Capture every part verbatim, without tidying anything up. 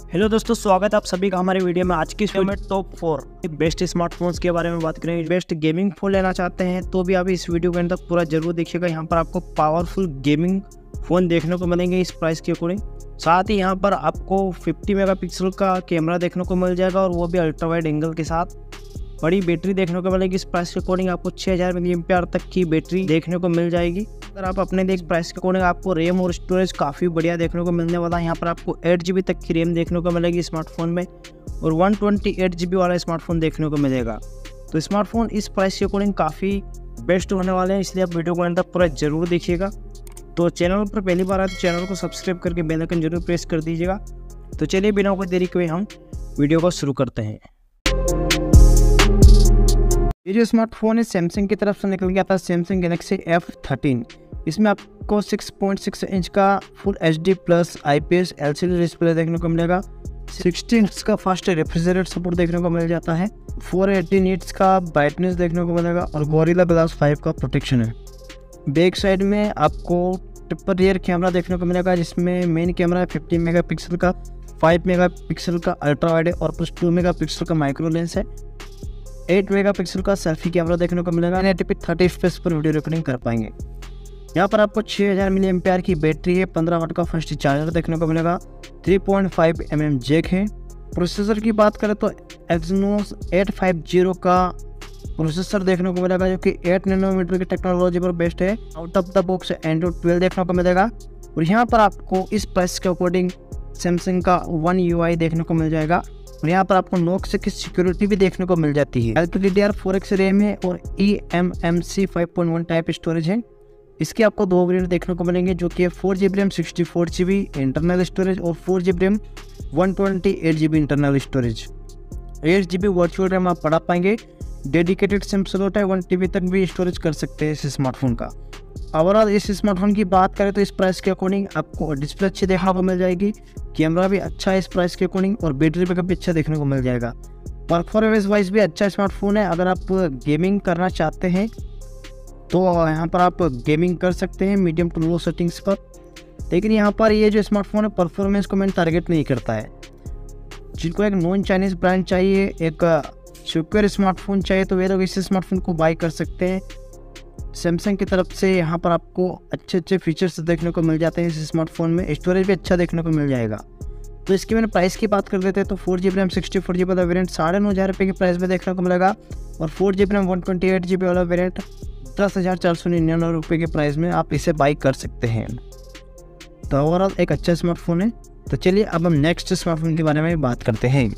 Hello दोस्तों, स्वागत है आप सभी का हमारे वीडियो में। आज की वीडियो में टॉप फोर बेस्ट स्मार्टफोन्स के बारे में बात करेंगे। बेस्ट गेमिंग फोन लेना चाहते हैं तो भी आप इस वीडियो के अंदर पूरा जरूर देखिएगा। यहाँ पर आपको पावरफुल गेमिंग फ़ोन देखने को मिलेंगे इस प्राइस के अकॉर्डिंग। साथ ही यहाँ पर आपको पचास मेगापिक्सल का कैमरा देखने को मिल जाएगा और वो भी अल्ट्रा वाइड एंगल के साथ। बड़ी बैटरी देखने को मिलेगी इस प्राइस के अकॉर्डिंग। आपको छः हज़ार मिली एम्पियर तक की बैटरी देखने को मिल जाएगी। अगर आप अपने देख प्राइस के अकॉर्डिंग आपको रैम और स्टोरेज काफ़ी बढ़िया देखने को मिलने वाला है। यहाँ पर आपको एट जी बी तक की रैम देखने को मिलेगी स्मार्टफोन में और one twenty eight G B वाला स्मार्टफोन देखने को मिलेगा। तो स्मार्टफोन इस प्राइस के अकॉर्डिंग काफ़ी बेस्ट होने वाले हैं, इसलिए आप वीडियो को अंत तक पूरा जरूर देखिएगा। तो चैनल पर पहली बार आए तो चैनल को सब्सक्राइब करके बेल आइकन जरूर प्रेस कर दीजिएगा। तो चलिए बिना कोई देरी के हम वीडियो को शुरू करते हैं। ये जो स्मार्टफोन है सैमसंग की तरफ से निकल गया था, सैमसंग गैलेक्सी एफ थर्टीन। इसमें आपको सिक्स पॉइंट सिक्स इंच का full H D plus I P S L C D display देखने को मिलेगा। सिक्सटी हर्ट्ज का फास्ट रेफ्रिजरेटर सपोर्ट देखने को मिल जाता है। फोर एटी नीट्स का ब्राइटनेस देखने को मिलेगा और गोरिल्ला ग्लास फाइव का प्रोटेक्शन है। बैक साइड में आपको ट्रिपल रियर कैमरा देखने को मिलेगा, जिसमें मेन कैमरा फिफ्टी मेगापिक्सल का, फाइव मेगापिक्सल का अल्ट्रा वाइड और प्लस टू मेगापिक्सल का माइक्रो लेंस है। एट मेगापिक्सल का सेल्फी कैमरा देखने को मिलेगा। Eighty P thirty F P S पर वीडियो रिकॉर्डिंग कर पाएंगे। यहाँ पर आपको छः हज़ार मिली एम्पियर की बैटरी है, पंद्रह वाट का फास्ट चार्जर देखने को मिलेगा। Three point five M M jack है। प्रोसेसर की बात करें तो एक्सिनोस एट फिफ्टी का प्रोसेसर देखने को मिलेगा, जो कि एट नैनोमीटर की टेक्नोलॉजी पर बेस्ड है। Out of the box Android twelve देखने को मिलेगा और यहाँ पर आपको इस प्राइस के अकॉर्डिंग सैमसंग का वन यू आई देखने को मिल जाएगा और यहाँ पर आपको नोक्स की सिक्योरिटी भी देखने को मिल जाती है। L P D D R four X RAM है और E M M C five point one type storage है। इसके आपको दो वेरिएंट देखने को मिलेंगे, जो कि four G B RAM sixty four G B internal storage और four G B RAM one twenty eight जी बी इंटरनल स्टोरेज। एट जी बी वर्चुअल रैम आप बढ़ा पाएंगे। डेडिकेटेड सिम स्लॉट है, वन टी बी तक भी स्टोरेज कर सकते हैं इस स्मार्टफोन का। ओवरऑल इस स्मार्टफोन की बात करें तो इस प्राइस के अकॉर्डिंग आपको डिस्प्ले अच्छी देखने को मिल जाएगी, कैमरा भी अच्छा है इस प्राइस के अकॉर्डिंग और बैटरी बैकअप भी अच्छा देखने को मिल जाएगा। परफॉर्मेंस वाइज भी अच्छा स्मार्टफोन है। अगर आप गेमिंग करना चाहते हैं तो यहाँ पर आप गेमिंग कर सकते हैं मीडियम टू लो सेटिंग्स पर। लेकिन यहाँ पर ये जो स्मार्टफोन है परफॉर्मेंस को मैंने टारगेट नहीं करता है। जिनको एक नॉन चाइनीज़ ब्रांड चाहिए, एक सिक्योर स्मार्टफोन चाहिए, तो वे लोग इस स्मार्टफोन को बाई कर सकते हैं। सैमसंग की तरफ से यहाँ पर आपको अच्छे अच्छे फीचर्स देखने को मिल जाते हैं इस स्मार्टफोन में। स्टोरेज भी अच्छा देखने को मिल जाएगा। तो इसकी मैंने प्राइस की बात कर देते हैं तो four G B RAM sixty four G B वाला वेरियंट साढ़े नौ हज़ार रुपये की प्राइस में देखने को मिलेगा और four G B RAM one twenty eight G B वाला वेरियंट दस हज़ार चार सौ निन्यानवे रुपये के प्राइस में आप इसे बाई कर सकते हैं। तो ओवरऑल एक अच्छा स्मार्टफोन है। तो चलिए अब हम नेक्स्ट स्मार्टफोन के बारे में बात करते हैं।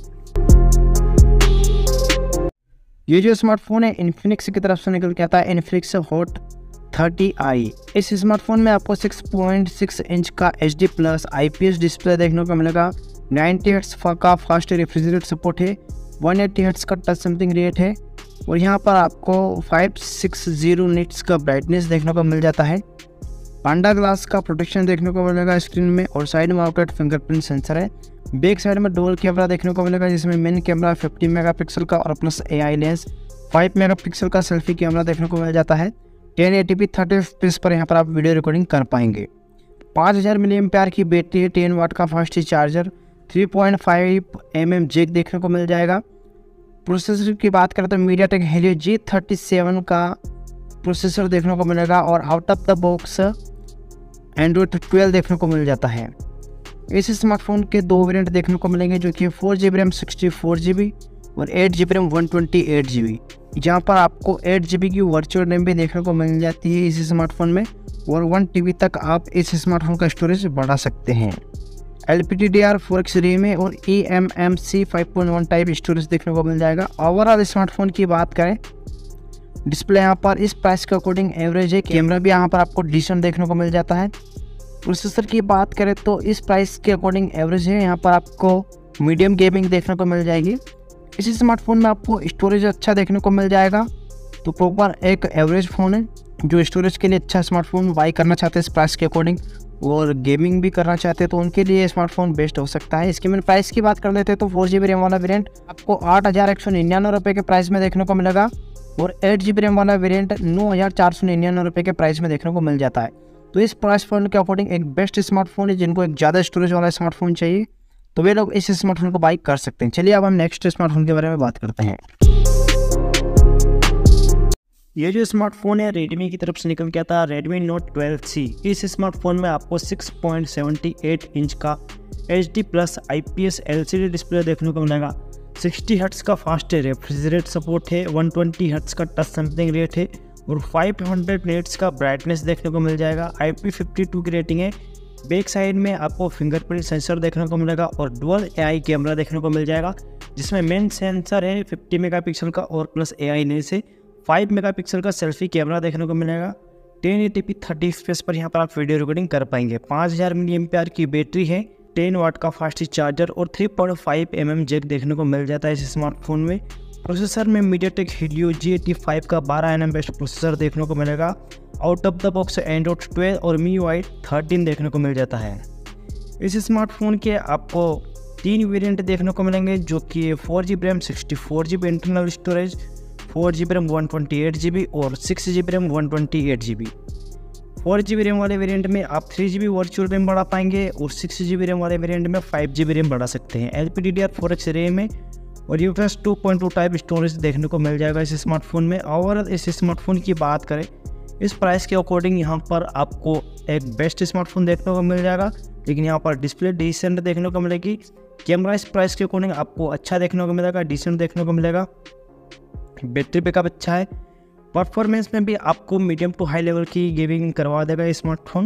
ये जो स्मार्टफोन है इन्फिनिक्स की तरफ से निकल के आता है, इन्फिनिक्स हॉट थर्टी आई। इस स्मार्टफोन में आपको सिक्स पॉइंट सिक्स इंच का H D plus I P S display देखने को मिलेगा। नाइंटी हर्ट्ज का फास्ट रेफ्रिजरेटर सपोर्ट है। वन एटी हर्ट्ज का टच सैंपलिंग रेट है और यहाँ पर आपको फाइव सिक्सटी निट्स का ब्राइटनेस देखने को मिल जाता है। पांडा ग्लास का प्रोटेक्शन देखने को मिलेगा स्क्रीन में और साइड माउंटेड फिंगरप्रिंट सेंसर है। बैक साइड में डुअल कैमरा देखने को मिलेगा, जिसमें मेन कैमरा फिफ्टी मेगापिक्सल का और plus A I lens, five megapixel का सेल्फी कैमरा देखने को मिल जाता है। Ten eighty P thirty F P S पर यहाँ पर आप वीडियो रिकॉर्डिंग कर पाएंगे। पाँच हज़ार मिली एम्पियर की बैटरी है, टेन वाट का fast charger, three point five M M jack देखने को मिल जाएगा। प्रोसेसर की बात करें तो MediaTek Helio G thirty seven का प्रोसेसर देखने को मिलेगा और out of the box Android twelve देखने को मिल जाता है। इस स्मार्टफोन के दो वेरिएंट देखने को मिलेंगे, जो कि four G B RAM sixty four G B और एट जी B RAM one twenty eight जी बी। जहाँ पर आपको एट जी बी की वर्चुअल रैम भी देखने को मिल जाती है इस स्मार्टफोन में और वन टी बी तक आप इस स्मार्टफोन का स्टोरेज बढ़ा सकते हैं। L P D D R four X RAM है और E M M C five point one type storage देखने को मिल जाएगा। ओवरऑल स्मार्टफोन की बात करें, डिस्प्ले यहाँ पर इस प्राइस के अकॉर्डिंग एवरेज है। कैमरा भी यहाँ पर आपको डिसेंट देखने को मिल जाता है। प्रोसेसर की बात करें तो इस प्राइस के अकॉर्डिंग एवरेज है। यहाँ पर आपको मीडियम गेमिंग देखने को मिल जाएगी। इसी स्मार्टफोन में आपको स्टोरेज अच्छा देखने को मिल जाएगा। तो प्रॉपर एक एवरेज फ़ोन है जो स्टोरेज के लिए अच्छा स्मार्टफोन बाई करना चाहते हैं इस प्राइस के अकॉर्डिंग और गेमिंग भी करना चाहते हैं तो उनके लिए स्मार्टफोन बेस्ट हो सकता है। इसकी मैंने प्राइस की बात कर लेते हैं तो फोर जी बी रैम वाला वेरिएंट आपको आठ हज़ार एक सौ निन्यानवे रुपये के प्राइस में देखने को मिलेगा और एट जी बी रैम वाला वेरिएंट नौ हज़ार चार सौ निन्यानवे रुपये के प्राइस में देखने को मिल जाता है। तो इस प्राइस पॉइंट के अकॉर्डिंग एक बेस्ट स्मार्टफोन है। जिनको एक ज़्यादा स्टोरेज वाला स्मार्टफोन चाहिए तो वे लोग इस स्मार्टफोन को बाई कर सकते हैं। चलिए अब हम नेक्स्ट स्मार्टफोन के बारे में बात करते हैं। ये जो स्मार्टफोन है रेडमी की तरफ से निकल के आता है, रेडमी नोट ट्वेल्व सी। इस स्मार्टफोन में आपको six point seven eight inch का H D plus I P S L C D display देखने को मिलेगा। सिक्सटी हर्ट्ज का फास्ट रेफ्रेश रेट सपोर्ट है, वन ट्वेंटी हर्ट्ज का टच सैंपलिंग रेट है और फाइव हंड्रेड निट्स का ब्राइटनेस देखने को मिल जाएगा। आई पी फिफ्टी टू की रेटिंग है। बैक साइड में आपको फिंगरप्रिंट सेंसर देखने को मिलेगा और डुअल ए आई कैमरा देखने को मिल जाएगा, जिसमें मेन सेंसर है फिफ्टी मेगापिक्सल का और प्लस ए आई ने से फाइव मेगापिक्सल का सेल्फी कैमरा देखने को मिलेगा। Ten eighty P thirty F P S पर यहाँ पर आप वीडियो रिकॉर्डिंग कर पाएंगे। पाँच हज़ार मिली एम पी आर की बैटरी है, टेन वाट का फास्ट चार्जर और three point five M M jack देखने को मिल जाता है इस स्मार्टफोन में। प्रोसेसर में MediaTek Helio G eighty five का बारह एन एम बेस्ट प्रोसेसर देखने को मिलेगा। Out of the box Android twelve और मी यू आई थर्टीन देखने को मिल जाता है। इस स्मार्टफोन के आपको तीन वेरिएंट देखने को मिलेंगे, जो कि four G B RAM, sixty four G B internal storage, four G B RAM, one twenty eight जी बी और six G B RAM, one twenty eight जी B. Four G B RAM वाले variant में आप three G B virtual RAM बढ़ा पाएंगे और six G B RAM वाले variant में five G B RAM बढ़ा सकते हैं। L P D D R four X RAM में और U F S two point two type storage देखने को मिल जाएगा इस स्मार्टफोन में। ओवरऑल इस स्मार्टफोन की बात करें, इस प्राइस के अकॉर्डिंग यहाँ पर आपको एक बेस्ट स्मार्टफोन देखने को मिल जाएगा, लेकिन यहाँ पर डिस्प्ले डिसेंट देखने को मिलेगी। कैमरा इस प्राइस के अकॉर्डिंग आपको अच्छा देखने को मिलेगा, डिसेंट देखने को मिलेगा। बैटरी बैकअप अच्छा है। परफॉर्मेंस में भी आपको मीडियम टू हाई लेवल की गेमिंग करवा देगा स्मार्टफोन।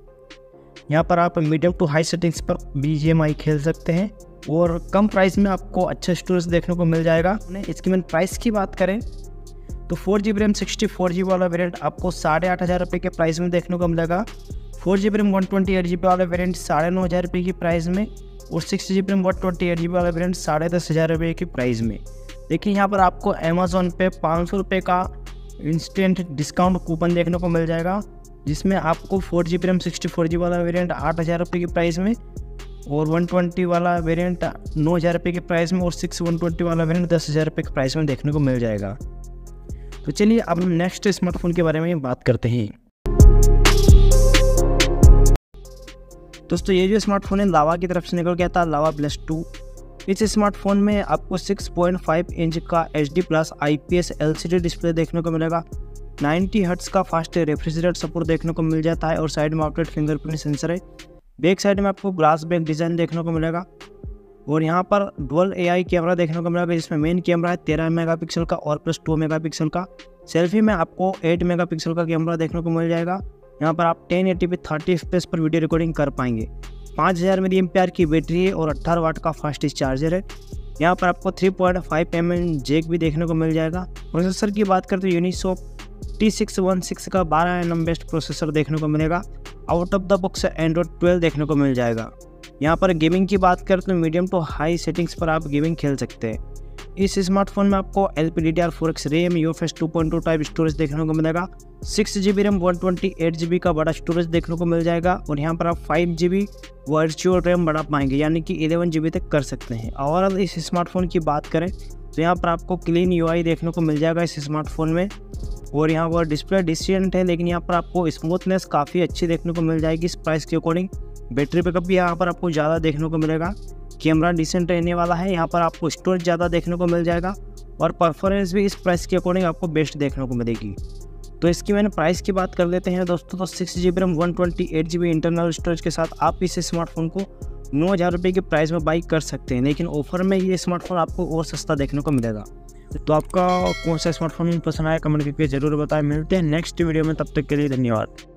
यहाँ पर आप मीडियम टू हाई सेटिंग्स पर बी जी एम आई खेल सकते हैं और कम प्राइस में आपको अच्छा स्टोरेज देखने को मिल जाएगा। इसकी मैंने प्राइस की बात करें तो four G B RAM sixty four G B वाला वेरिएंट आपको साढ़े आठ हज़ार रुपये के प्राइस में देखने को मिलेगा। Four G B RAM one twenty eight G B वाला वेरिएंट साढ़े नौ हज़ार रुपये की प्राइस में और six G B RAM one twenty eight G B वाला वेरिएंट साढ़े दस हज़ार रुपये की प्राइस में। देखिए यहाँ पर आपको अमेज़ॉन पे पाँच सौ रुपये का इंस्टेंट डिस्काउंट कूपन देखने को मिल जाएगा, जिसमें आपको four G B RAM sixty four G B वाला वेरिएंट आठ हज़ार रुपये की प्राइस में और वन ट्वेंटी वाला वेरिएंट नौ हज़ार रुपये की प्राइस में और सिक्स वन ट्वेंटी वाला वेरिएंट दस हज़ार रुपये की प्राइस में देखने को मिल जाएगा। तो चलिए अब हम नेक्स्ट स्मार्टफोन के बारे में बात करते हैं। दोस्तों ये जो स्मार्टफोन है लावा की तरफ से निकल के आता है, लावा प्लस टू। इस स्मार्टफोन में आपको सिक्स पॉइंट फाइव इंच का H D plus I P S L C D display देखने को मिलेगा। नाइंटी हर्ट्ज का फास्ट रिफ्रेश रेट सपोर्ट देखने को मिल जाता है और साइड माउंटेड फिंगरप्रिंट सेंसर है। बैक साइड में आपको ग्लास बैक डिज़ाइन देखने को मिलेगा और यहाँ पर डुअल ए आई कैमरा देखने को मिलेगा, जिसमें मेन कैमरा है तेरह मेगापिक्सल का और प्लस टू मेगापिक्सल का। सेल्फी में आपको एट मेगापिक्सल का कैमरा देखने को मिल जाएगा। यहाँ पर आप ten eighty P thirty F P S पर वीडियो रिकॉर्डिंग कर पाएंगे। पाँच हज़ार मिली एम पी आर की बैटरी है और अठारह वाट का फास्ट चार्जर है। यहाँ पर आपको three point five M M jack भी देखने को मिल जाएगा। प्रोसेसर की बात करते हैं Unisoc T six one six का बारह एन एम बेस्ट प्रोसेसर देखने को मिलेगा। Out of the box Android twelve देखने को मिल जाएगा। यहाँ पर गेमिंग की बात करें तो मीडियम टू हाई सेटिंग्स पर आप गेमिंग खेल सकते हैं। इस स्मार्टफोन में आपको L P D D R four X RAM, U F S two point two type storage देखने को मिलेगा। Six G B RAM, one twenty eight जी बी का बड़ा स्टोरेज देखने को मिल जाएगा और यहाँ पर आप five G B virtual RAM बढ़ा पाएंगे, यानी कि इलेवन जी बी तक कर सकते हैं। ओवरऑल इस स्मार्टफोन की बात करें तो यहाँ पर आपको क्लीन यू आई देखने को मिल जाएगा इस स्मार्टफोन में और यहाँ पर डिस्प्ले डिसेंट है, लेकिन यहाँ पर आपको स्मूथनेस काफ़ी अच्छी देखने को मिल जाएगी इस प्राइस के अकॉर्डिंग। बैटरी बैकअप भी यहाँ पर आपको ज़्यादा देखने को मिलेगा। कैमरा डिसेंट रहने वाला है, यहाँ पर आपको स्टोरेज ज़्यादा देखने को मिल जाएगा और परफॉर्मेंस भी इस प्राइस के अकॉर्डिंग आपको बेस्ट देखने को मिलेगी। तो इसकी मैंने प्राइस की बात कर लेते हैं दोस्तों। तो six G B RAM, one twenty eight जी बी इंटरनल स्टोरेज के साथ आप इस स्मार्टफोन को नौ हज़ार रुपये की प्राइस में बाई कर सकते हैं, लेकिन ऑफर में ये स्मार्टफोन आपको और सस्ता देखने को मिलेगा। तो आपका कौन सा स्मार्टफोन पसंद आया कमेंट करके जरूर बताएं। मिलते हैं नेक्स्ट वीडियो में, तब तक के लिए धन्यवाद।